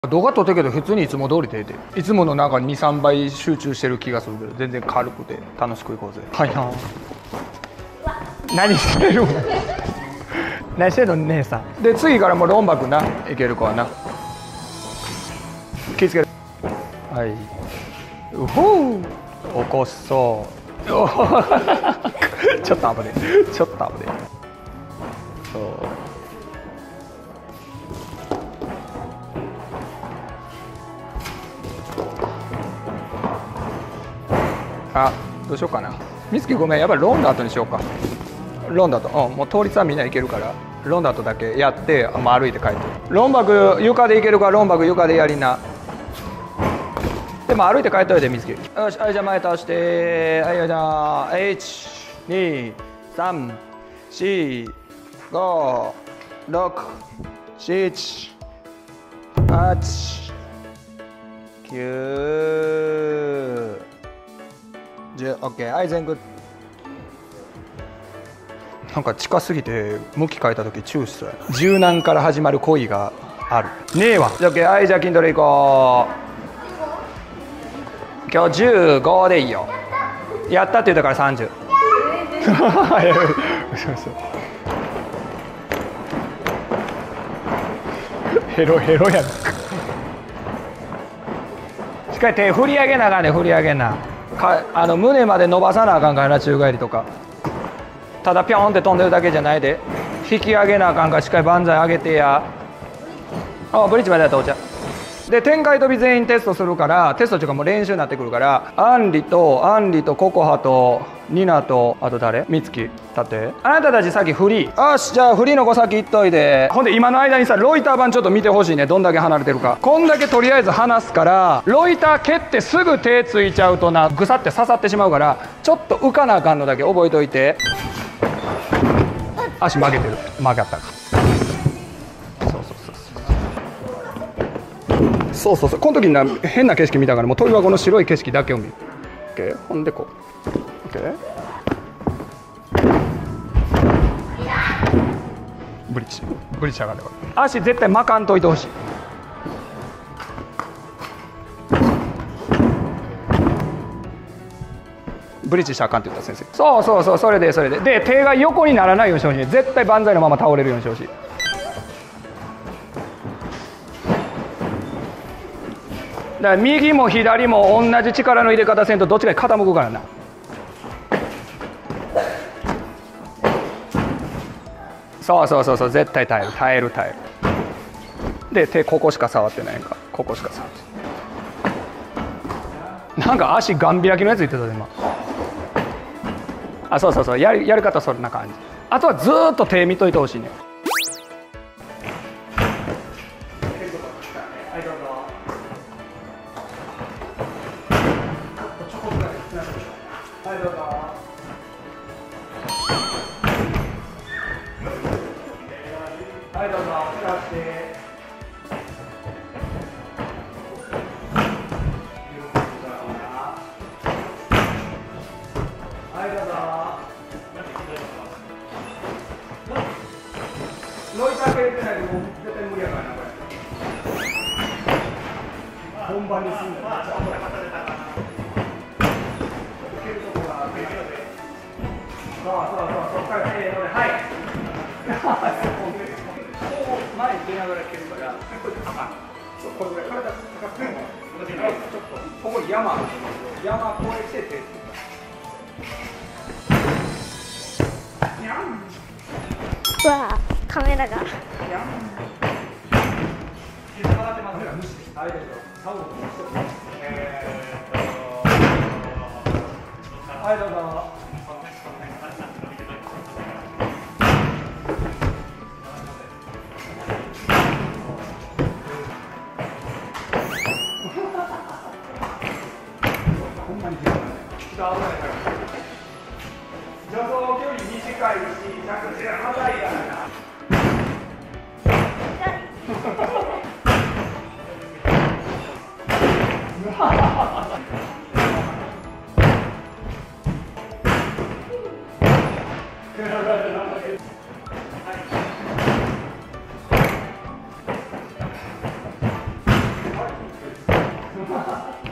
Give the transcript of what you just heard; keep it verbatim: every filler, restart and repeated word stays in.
動画撮ってるけど普通にいつも通りでて、いつものなんかにさんばい集中してる気がするけど、全然軽くて楽しくいこうぜ。はいな。何してるの何してんの姉さん。で次からもうロンバクないける子はな。気付ける。はい。うほう。起こそう。ちょっと危ねえ。ちょっと危ねえ。そう。あ、どうしようかな。みつきごめん、やっぱりロンダートにしようか。ロンダート、うん、もう倒立はみんないけるから、ロンダートだけやって、まあ、歩いて帰って。ロンバク床でいけるから、ロンバク床でやりな。でも歩いて帰っといて、みつき。よし、はい、じゃあ前倒して、はい、じゃあ、いち、に、さん、し、ご、ろく、しち、はち、きゅう、じゅう、オッケー、はい、全部。なんか近すぎて向き変えた時チューした。柔軟から始まる恋があるねえわ。じゃあ OK、 はい、じゃあ筋トレ行こう。今日じゅうごでいいよ。やったって言ったからさんじゅう。ヘロヘロやん。しっかり手振り上げなあかんね。振り上げなか、あの胸まで伸ばさなあかんからな、宙返りとか。ただピョンって飛んでるだけじゃないで、引き上げなあかんから、しっかり万歳上げてや。あ、ブリッジまで到着で、展開跳び全員テストするから、テストっていうかもう練習になってくるから、アンリとアンリとココハとニナと、あと誰、ミツキ立って。あなたたちさっきフリー。よし、じゃあフリーの子先行っといて。ほんで今の間にさ、ロイター板ちょっと見てほしいね。どんだけ離れてるか。こんだけとりあえず離すから、ロイター蹴ってすぐ手ついちゃうとな、ぐさって刺さってしまうから、ちょっと浮かなあかんのだけ覚えといて。足曲げてる。曲がったか。そうそうそうそうそうそう。この時にな、変な景色見たから、もう鳥はこの白い景色だけを見る。OK、ほんでこう。OK、ブリッジブリッジ上がれば。足絶対巻かんといてほしい。ブリッジしたらあかんって言った先生。そうそうそう、それでそれでで、手が横にならないようにしてほしい。絶対万歳のまま倒れるようにしてほしい。だから右も左も同じ力の入れ方せんと、どっちかに傾くからな。そうそうそうそう、絶対耐える耐える耐える。で、手ここしか触ってないんか。ここしか触ってなんか足ガン開きのやつ言ってたで今。あ、そうそうそう、やりやり方そんな感じ。あとはずーっと手見といてほしいね。はいどうぞ。はいどうぞ。はいどうぞ。使って。はいどうぞ。ロイター蹴れてないともう絶対無理やからなこれ。本番にすんだよ。蹴るとこがそうそうそう、そっからせーので、はい。前に出ながら蹴るから、これ高い。そう、これぐらい体高くても、ちょっとここに山山越えてて。 うわあ、カメラが。 はいどうぞ。ほんまに危ないから助走距離短いし、着地が硬いからな。 う